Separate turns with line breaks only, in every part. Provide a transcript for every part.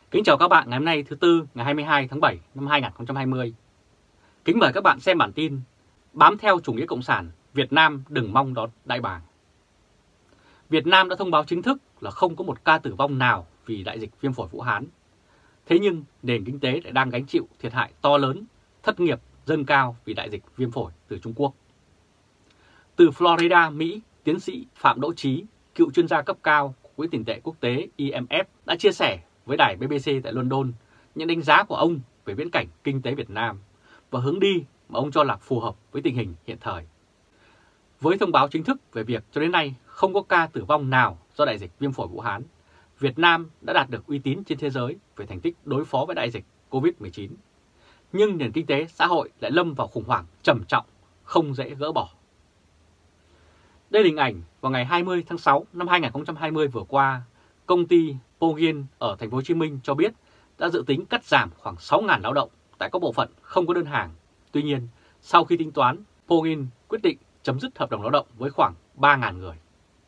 Kính chào các bạn ngày hôm nay thứ Tư ngày 22 tháng 7 năm 2020. Kính mời các bạn xem bản tin Bám theo chủ nghĩa cộng sản, Việt Nam đừng mong đón đại bàng. Việt Nam đã thông báo chính thức là không có một ca tử vong nào vì đại dịch viêm phổi Vũ Hán. Thế nhưng nền kinh tế lại đang gánh chịu thiệt hại to lớn, thất nghiệp dâng cao vì đại dịch viêm phổi từ Trung Quốc. Từ Florida, Mỹ, tiến sĩ Phạm Đỗ Trí, cựu chuyên gia cấp cao của Quỹ tiền tệ quốc tế IMF đã chia sẻ với đài BBC tại London những đánh giá của ông về viễn cảnh kinh tế Việt Nam và hướng đi mà ông cho là phù hợp với tình hình hiện thời. Với thông báo chính thức về việc cho đến nay không có ca tử vong nào do đại dịch viêm phổi Vũ Hán, Việt Nam đã đạt được uy tín trên thế giới về thành tích đối phó với đại dịch COVID-19. Nhưng nền kinh tế xã hội lại lâm vào khủng hoảng trầm trọng, không dễ gỡ bỏ. Đây là hình ảnh vào ngày 20 tháng 6 năm 2020 vừa qua, công ty Pogin ở thành phố Hồ Chí Minh cho biết đã dự tính cắt giảm khoảng 6.000 lao động tại các bộ phận không có đơn hàng. Tuy nhiên, sau khi tính toán, Pogin quyết định chấm dứt hợp đồng lao động với khoảng 3.000 người.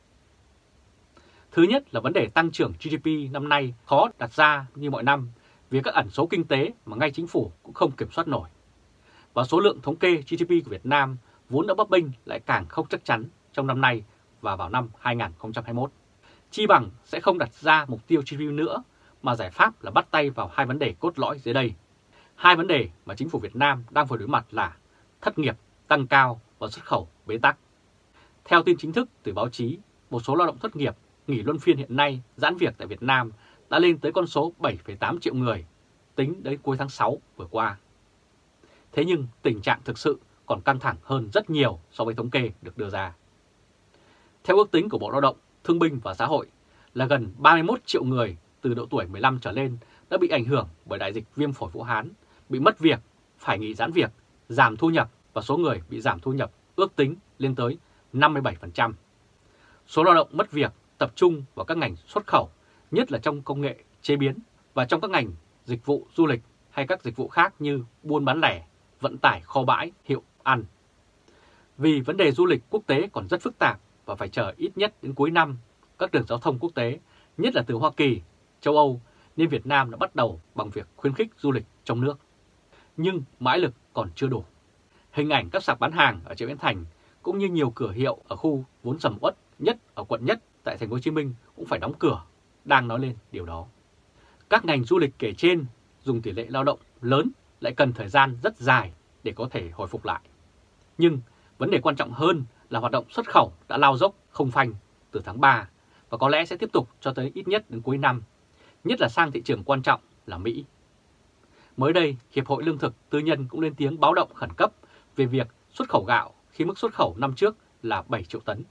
Thứ nhất là vấn đề tăng trưởng GDP năm nay khó đặt ra như mọi năm vì các ẩn số kinh tế mà ngay chính phủ cũng không kiểm soát nổi. Và số lượng thống kê GDP của Việt Nam vốn đã bấp bênh lại càng không chắc chắn trong năm nay và vào năm 2021. Chi bằng sẽ không đặt ra mục tiêu GDP nữa, mà giải pháp là bắt tay vào hai vấn đề cốt lõi dưới đây. Hai vấn đề mà chính phủ Việt Nam đang phải đối mặt là thất nghiệp tăng cao và xuất khẩu bế tắc. Theo tin chính thức từ báo chí, một số lao động thất nghiệp nghỉ luân phiên hiện nay giãn việc tại Việt Nam đã lên tới con số 7,8 triệu người tính đến cuối tháng 6 vừa qua. Thế nhưng tình trạng thực sự còn căng thẳng hơn rất nhiều so với thống kê được đưa ra. Theo ước tính của Bộ Lao động, Thương binh và Xã hội là gần 31 triệu người từ độ tuổi 15 trở lên đã bị ảnh hưởng bởi đại dịch viêm phổi Vũ Hán, bị mất việc, phải nghỉ giãn việc, giảm thu nhập và số người bị giảm thu nhập ước tính lên tới 57%. Số lao động mất việc tập trung vào các ngành xuất khẩu, nhất là trong công nghệ chế biến và trong các ngành dịch vụ du lịch hay các dịch vụ khác như buôn bán lẻ, vận tải kho bãi, hiệu ăn. Vì vấn đề du lịch quốc tế còn rất phức tạp và phải chờ ít nhất đến cuối năm các đường giao thông quốc tế, nhất là từ Hoa Kỳ, châu Âu, nên Việt Nam đã bắt đầu bằng việc khuyến khích du lịch trong nước. Nhưng mãi lực còn chưa đủ. Hình ảnh các sạp bán hàng ở chợ Bến Thành cũng như nhiều cửa hiệu ở khu vốn sầm uất nhất ở quận Nhất tại thành phố Hồ Chí Minh cũng phải đóng cửa, đang nói lên điều đó. Các ngành du lịch kể trên dùng tỷ lệ lao động lớn lại cần thời gian rất dài để có thể hồi phục lại. Nhưng vấn đề quan trọng hơn là hoạt động xuất khẩu đã lao dốc không phanh từ tháng 3 và có lẽ sẽ tiếp tục cho tới ít nhất đến cuối năm, nhất là sang thị trường quan trọng là Mỹ. Mới đây, Hiệp hội Lương thực Tư nhân cũng lên tiếng báo động khẩn cấp về việc xuất khẩu gạo khi mức xuất khẩu năm trước là 7 triệu tấn.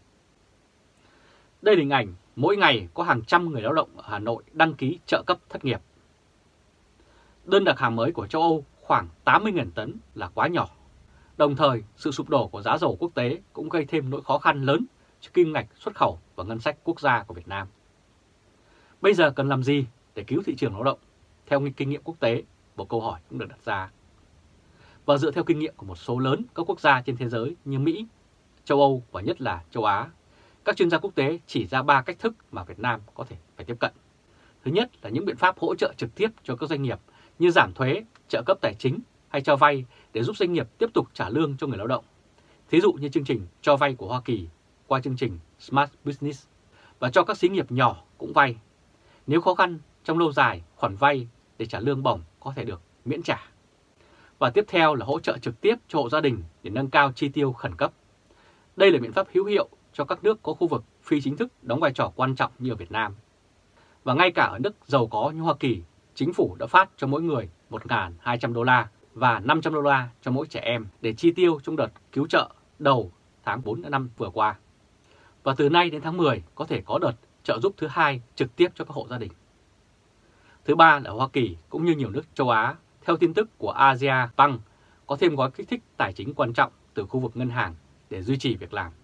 Đây là hình ảnh mỗi ngày có hàng trăm người lao động ở Hà Nội đăng ký trợ cấp thất nghiệp. Đơn đặt hàng mới của châu Âu khoảng 80.000 tấn là quá nhỏ. Đồng thời, sự sụp đổ của giá dầu quốc tế cũng gây thêm nỗi khó khăn lớn cho kim ngạch xuất khẩu và ngân sách quốc gia của Việt Nam. Bây giờ cần làm gì để cứu thị trường lao động? Theo kinh nghiệm quốc tế, một câu hỏi cũng được đặt ra. Và dựa theo kinh nghiệm của một số lớn các quốc gia trên thế giới như Mỹ, châu Âu và nhất là châu Á, các chuyên gia quốc tế chỉ ra 3 cách thức mà Việt Nam có thể phải tiếp cận. Thứ nhất là những biện pháp hỗ trợ trực tiếp cho các doanh nghiệp như giảm thuế, trợ cấp tài chính hay cho vay để giúp doanh nghiệp tiếp tục trả lương cho người lao động. Thí dụ như chương trình cho vay của Hoa Kỳ qua chương trình Smart Business và cho các xí nghiệp nhỏ cũng vay. Nếu khó khăn trong lâu dài, khoản vay để trả lương bổng có thể được miễn trả. Và tiếp theo là hỗ trợ trực tiếp cho hộ gia đình để nâng cao chi tiêu khẩn cấp. Đây là biện pháp hữu hiệu cho các nước có khu vực phi chính thức đóng vai trò quan trọng như ở Việt Nam. Và ngay cả ở nước giàu có như Hoa Kỳ, chính phủ đã phát cho mỗi người 1.200 đô la và 500 đô la cho mỗi trẻ em để chi tiêu trong đợt cứu trợ đầu tháng 4 năm vừa qua. Và từ nay đến tháng 10 có thể có đợt trợ giúp thứ hai trực tiếp cho các hộ gia đình. Thứ ba là Hoa Kỳ cũng như nhiều nước châu Á, theo tin tức của Asia Bank, có thêm gói kích thích tài chính quan trọng từ khu vực ngân hàng để duy trì việc làm.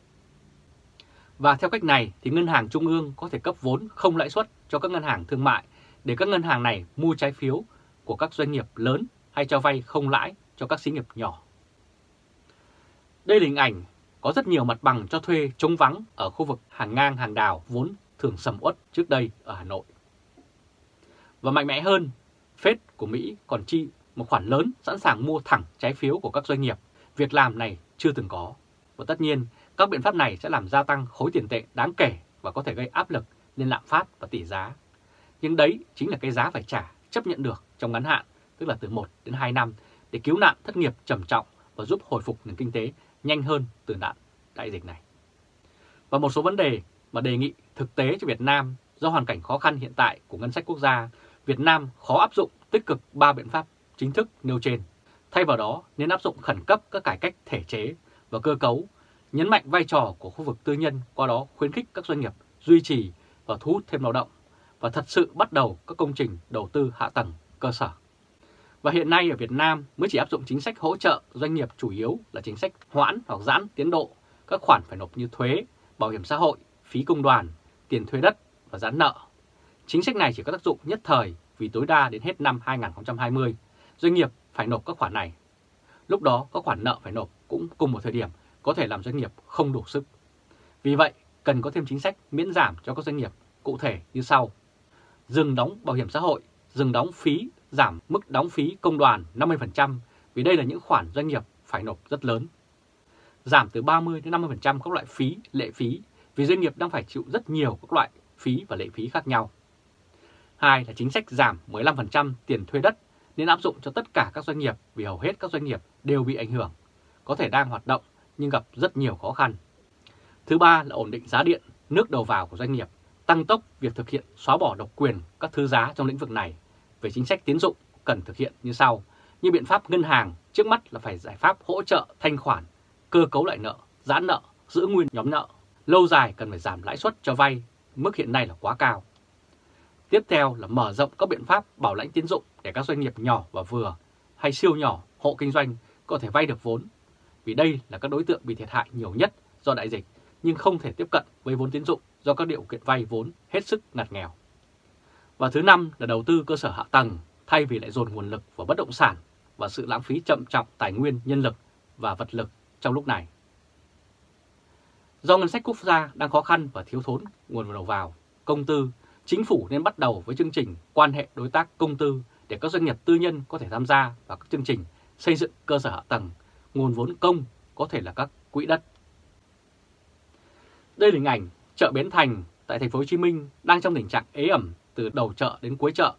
Và theo cách này thì ngân hàng trung ương có thể cấp vốn không lãi suất cho các ngân hàng thương mại để các ngân hàng này mua trái phiếu của các doanh nghiệp lớn hay cho vay không lãi cho các xí nghiệp nhỏ. Đây là hình ảnh có rất nhiều mặt bằng cho thuê trống vắng ở khu vực hàng ngang hàng đào vốn thường sầm uất trước đây ở Hà Nội. Và mạnh mẽ hơn, Fed của Mỹ còn chi một khoản lớn sẵn sàng mua thẳng trái phiếu của các doanh nghiệp. Việc làm này chưa từng có. Và tất nhiên, các biện pháp này sẽ làm gia tăng khối tiền tệ đáng kể và có thể gây áp lực lên lạm phát và tỷ giá. Nhưng đấy chính là cái giá phải trả chấp nhận được trong ngắn hạn, tức là từ 1 đến 2 năm để cứu nạn thất nghiệp trầm trọng và giúp hồi phục nền kinh tế nhanh hơn từ đại dịch này. Và một số vấn đề mà đề nghị thực tế cho Việt Nam do hoàn cảnh khó khăn hiện tại của ngân sách quốc gia, Việt Nam khó áp dụng tích cực 3 biện pháp chính thức nêu trên. Thay vào đó nên áp dụng khẩn cấp các cải cách thể chế và cơ cấu, nhấn mạnh vai trò của khu vực tư nhân, qua đó khuyến khích các doanh nghiệp duy trì và thu hút thêm lao động và thật sự bắt đầu các công trình đầu tư hạ tầng cơ sở. Và hiện nay ở Việt Nam mới chỉ áp dụng chính sách hỗ trợ doanh nghiệp, chủ yếu là chính sách hoãn hoặc giãn tiến độ các khoản phải nộp như thuế, bảo hiểm xã hội, phí công đoàn, tiền thuê đất và giãn nợ. Chính sách này chỉ có tác dụng nhất thời vì tối đa đến hết năm 2020, doanh nghiệp phải nộp các khoản này. Lúc đó các khoản nợ phải nộp cũng cùng một thời điểm có thể làm doanh nghiệp không đủ sức. Vì vậy, cần có thêm chính sách miễn giảm cho các doanh nghiệp cụ thể như sau. Dừng đóng bảo hiểm xã hội, dừng đóng phí, giảm mức đóng phí công đoàn 50% vì đây là những khoản doanh nghiệp phải nộp rất lớn. Giảm từ 30 đến 50% các loại phí, lệ phí vì doanh nghiệp đang phải chịu rất nhiều các loại phí và lệ phí khác nhau. Hai là chính sách giảm 15% tiền thuê đất nên áp dụng cho tất cả các doanh nghiệp vì hầu hết các doanh nghiệp đều bị ảnh hưởng, có thể đang hoạt động nhưng gặp rất nhiều khó khăn. Thứ ba là ổn định giá điện, nước đầu vào của doanh nghiệp, tăng tốc việc thực hiện xóa bỏ độc quyền các thứ giá trong lĩnh vực này. Về chính sách tín dụng cần thực hiện như sau, như biện pháp ngân hàng, trước mắt là phải giải pháp hỗ trợ thanh khoản, cơ cấu lại nợ, giãn nợ, giữ nguyên nhóm nợ. Lâu dài cần phải giảm lãi suất cho vay, mức hiện nay là quá cao. Tiếp theo là mở rộng các biện pháp bảo lãnh tín dụng để các doanh nghiệp nhỏ và vừa hay siêu nhỏ, hộ kinh doanh có thể vay được vốn. Vì đây là các đối tượng bị thiệt hại nhiều nhất do đại dịch nhưng không thể tiếp cận với vốn tín dụng do các điều kiện vay vốn hết sức ngặt nghèo. Và thứ năm là đầu tư cơ sở hạ tầng thay vì lại dồn nguồn lực vào bất động sản và sự lãng phí trầm trọng tài nguyên, nhân lực và vật lực trong lúc này. Do ngân sách quốc gia đang khó khăn và thiếu thốn nguồn đầu vào, công tư, chính phủ nên bắt đầu với chương trình quan hệ đối tác công tư để các doanh nghiệp tư nhân có thể tham gia vào các chương trình xây dựng cơ sở hạ tầng, nguồn vốn công có thể là các quỹ đất. Đây là hình ảnh chợ Bến Thành tại thành phố Hồ Chí Minh đang trong tình trạng ế ẩm từ đầu chợ đến cuối chợ.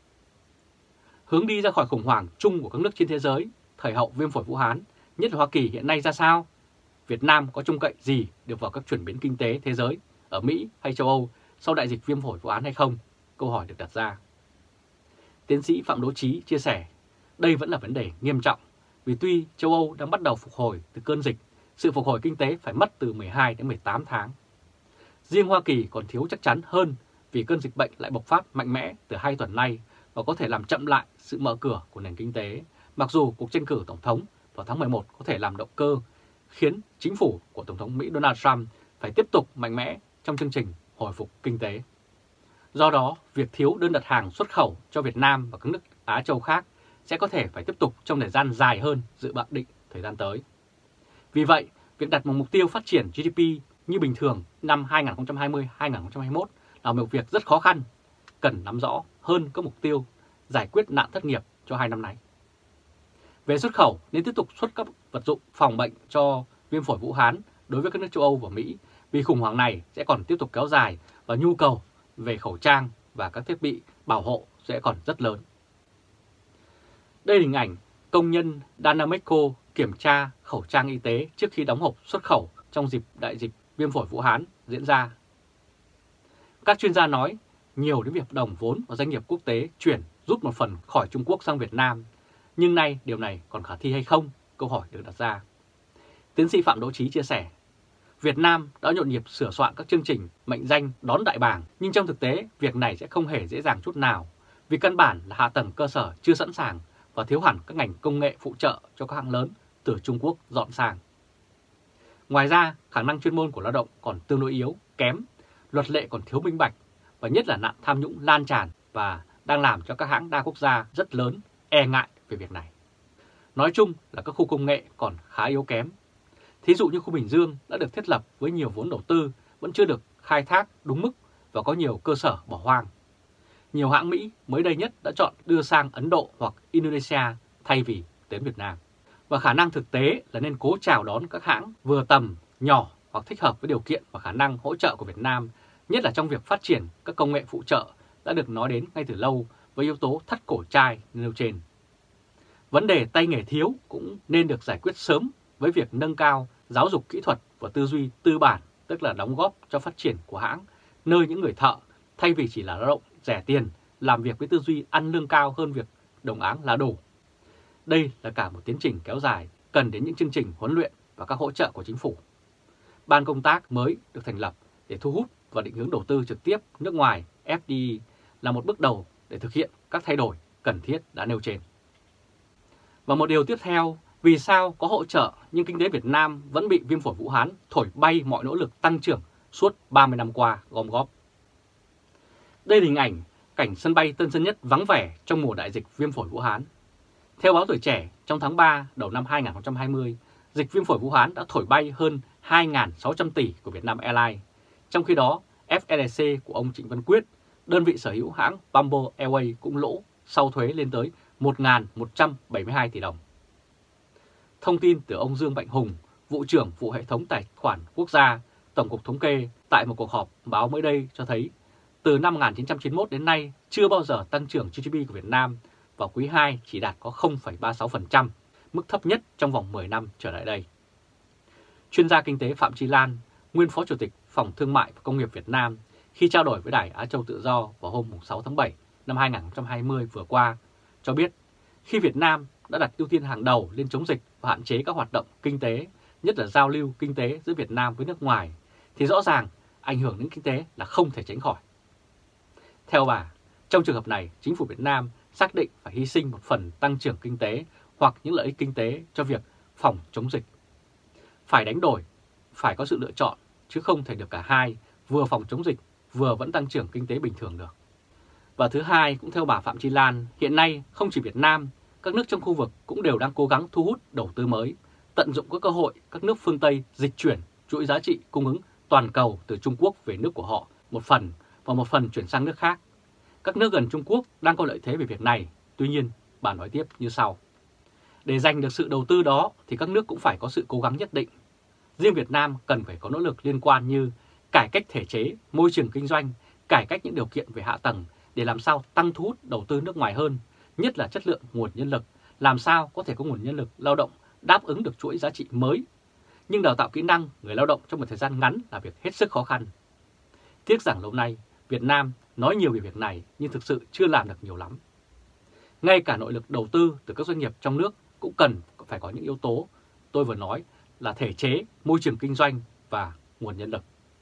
Hướng đi ra khỏi khủng hoảng chung của các nước trên thế giới thời hậu viêm phổi Vũ Hán, nhất là Hoa Kỳ hiện nay ra sao? Việt Nam có trông cậy gì được vào các chuyển biến kinh tế thế giới ở Mỹ hay châu Âu sau đại dịch viêm phổi Vũ Hán hay không? Câu hỏi được đặt ra. Tiến sĩ Phạm Đỗ Trí chia sẻ, đây vẫn là vấn đề nghiêm trọng vì tuy châu Âu đang bắt đầu phục hồi từ cơn dịch, sự phục hồi kinh tế phải mất từ 12 đến 18 tháng. Riêng Hoa Kỳ còn thiếu chắc chắn hơn vì cơn dịch bệnh lại bộc phát mạnh mẽ từ 2 tuần nay và có thể làm chậm lại sự mở cửa của nền kinh tế, mặc dù cuộc tranh cử tổng thống vào tháng 11 có thể làm động cơ, khiến chính phủ của Tổng thống Mỹ Donald Trump phải tiếp tục mạnh mẽ trong chương trình hồi phục kinh tế. Do đó, việc thiếu đơn đặt hàng xuất khẩu cho Việt Nam và các nước Á Châu khác sẽ có thể phải tiếp tục trong thời gian dài hơn dự định thời gian tới. Vì vậy, việc đặt một mục tiêu phát triển GDP như bình thường năm 2020-2021 là một việc rất khó khăn, cần nắm rõ hơn các mục tiêu giải quyết nạn thất nghiệp cho 2 năm nay. Về xuất khẩu, nên tiếp tục xuất các vật dụng phòng bệnh cho viêm phổi Vũ Hán đối với các nước châu Âu và Mỹ vì khủng hoảng này sẽ còn tiếp tục kéo dài và nhu cầu về khẩu trang và các thiết bị bảo hộ sẽ còn rất lớn. Đây là hình ảnh công nhân Danameco kiểm tra khẩu trang y tế trước khi đóng hộp xuất khẩu trong dịp đại dịch viêm phổi Vũ Hán diễn ra. Các chuyên gia nói nhiều đến việc hợp đồng vốn và doanh nghiệp quốc tế chuyển rút một phần khỏi Trung Quốc sang Việt Nam, nhưng nay điều này còn khả thi hay không? Câu hỏi được đặt ra. Tiến sĩ Phạm Đỗ Trí chia sẻ, Việt Nam đã nhộn nhịp sửa soạn các chương trình mệnh danh đón đại bàng, nhưng trong thực tế việc này sẽ không hề dễ dàng chút nào vì căn bản là hạ tầng cơ sở chưa sẵn sàng và thiếu hẳn các ngành công nghệ phụ trợ cho các hãng lớn từ Trung Quốc dọn sang. Ngoài ra, khả năng chuyên môn của lao động còn tương đối yếu, kém, luật lệ còn thiếu minh bạch và nhất là nạn tham nhũng lan tràn và đang làm cho các hãng đa quốc gia rất lớn e ngại về việc này. Nói chung là các khu công nghệ còn khá yếu kém. Thí dụ như khu Bình Dương đã được thiết lập với nhiều vốn đầu tư vẫn chưa được khai thác đúng mức và có nhiều cơ sở bỏ hoang. nhiều hãng Mỹ mới đây nhất đã chọn đưa sang Ấn Độ hoặc Indonesia thay vì đến Việt Nam. Và khả năng thực tế là nên cố chào đón các hãng vừa tầm, nhỏ hoặc thích hợp với điều kiện và khả năng hỗ trợ của Việt Nam, nhất là trong việc phát triển các công nghệ phụ trợ đã được nói đến ngay từ lâu với yếu tố thắt cổ chai nêu trên. Vấn đề tay nghề thiếu cũng nên được giải quyết sớm với việc nâng cao giáo dục kỹ thuật và tư duy tư bản, tức là đóng góp cho phát triển của hãng, nơi những người thợ thay vì chỉ là lao động rẻ tiền, làm việc với tư duy ăn lương cao hơn việc đồng áng là đủ. Đây là cả một tiến trình kéo dài, cần đến những chương trình huấn luyện và các hỗ trợ của chính phủ. Ban công tác mới được thành lập để thu hút và định hướng đầu tư trực tiếp nước ngoài FDI là một bước đầu để thực hiện các thay đổi cần thiết đã nêu trên. Và một điều tiếp theo, vì sao có hỗ trợ nhưng kinh tế Việt Nam vẫn bị viêm phổi Vũ Hán thổi bay mọi nỗ lực tăng trưởng suốt 30 năm qua gom góp? Đây là hình ảnh cảnh sân bay Tân Sơn Nhất vắng vẻ trong mùa đại dịch viêm phổi Vũ Hán. Theo báo Tuổi Trẻ, trong tháng 3 đầu năm 2020, dịch viêm phổi Vũ Hán đã thổi bay hơn 2.600 tỷ của Vietnam Airlines. Trong khi đó, FLC của ông Trịnh Văn Quyết, đơn vị sở hữu hãng Bamboo Airways cũng lỗ sau thuế lên tới 1.172 tỷ đồng. Thông tin từ ông Dương Mạnh Hùng, vụ trưởng vụ hệ thống tài khoản quốc gia, Tổng cục Thống kê tại một cuộc họp báo mới đây cho thấy, từ năm 1991 đến nay chưa bao giờ tăng trưởng GDP của Việt Nam vào quý 2 chỉ đạt có 0,36%, mức thấp nhất trong vòng 10 năm trở lại đây. Chuyên gia kinh tế Phạm Chi Lan, nguyên Phó Chủ tịch Phòng Thương mại và Công nghiệp Việt Nam, khi trao đổi với Đài Á Châu Tự Do vào hôm 6 tháng 7 năm 2020 vừa qua, cho biết khi Việt Nam đã đặt ưu tiên hàng đầu lên chống dịch và hạn chế các hoạt động kinh tế, nhất là giao lưu kinh tế giữa Việt Nam với nước ngoài, thì rõ ràng ảnh hưởng đến kinh tế là không thể tránh khỏi. Theo bà, trong trường hợp này, chính phủ Việt Nam xác định phải hy sinh một phần tăng trưởng kinh tế hoặc những lợi ích kinh tế cho việc phòng chống dịch. Phải đánh đổi, phải có sự lựa chọn, chứ không thể được cả hai, vừa phòng chống dịch, vừa vẫn tăng trưởng kinh tế bình thường được. Và thứ hai, cũng theo bà Phạm Chi Lan, hiện nay không chỉ Việt Nam, các nước trong khu vực cũng đều đang cố gắng thu hút đầu tư mới, tận dụng các cơ hội các nước phương Tây dịch chuyển chuỗi giá trị cung ứng toàn cầu từ Trung Quốc về nước của họ một phần và một phần chuyển sang nước khác. Các nước gần Trung Quốc đang có lợi thế về việc này, tuy nhiên, bà nói tiếp như sau. Để giành được sự đầu tư đó thì các nước cũng phải có sự cố gắng nhất định. Riêng Việt Nam cần phải có nỗ lực liên quan như cải cách thể chế, môi trường kinh doanh, cải cách những điều kiện về hạ tầng để làm sao tăng thu hút đầu tư nước ngoài hơn, nhất là chất lượng nguồn nhân lực, làm sao có thể có nguồn nhân lực lao động đáp ứng được chuỗi giá trị mới. Nhưng đào tạo kỹ năng người lao động trong một thời gian ngắn là việc hết sức khó khăn. Tiếc rằng lâu nay, Việt Nam nói nhiều về việc này nhưng thực sự chưa làm được nhiều lắm. Ngay cả nội lực đầu tư từ các doanh nghiệp trong nước cũng cần phải có những yếu tố tôi vừa nói là thể chế, môi trường kinh doanh và nguồn nhân lực.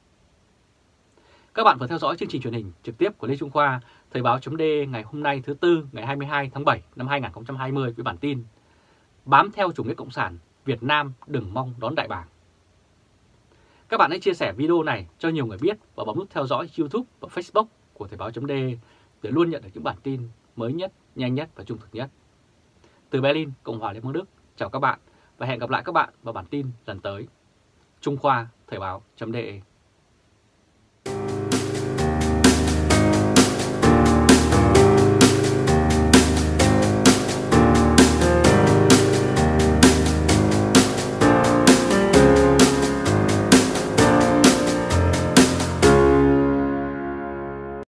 Các bạn vừa theo dõi chương trình truyền hình trực tiếp của Lê Trung Khoa, Thời báo.de ngày hôm nay thứ Tư ngày 22 tháng 7 năm 2020 với bản tin bám theo chủ nghĩa cộng sản, Việt Nam đừng mong đón đại bàng. Các bạn hãy chia sẻ video này cho nhiều người biết và bấm nút theo dõi YouTube và Facebook của Thời báo.de để luôn nhận được những bản tin mới nhất, nhanh nhất và trung thực nhất. Từ Berlin, Cộng hòa Liên bang Đức, chào các bạn và hẹn gặp lại các bạn vào bản tin lần tới. Trung Khoa, Thời báo.de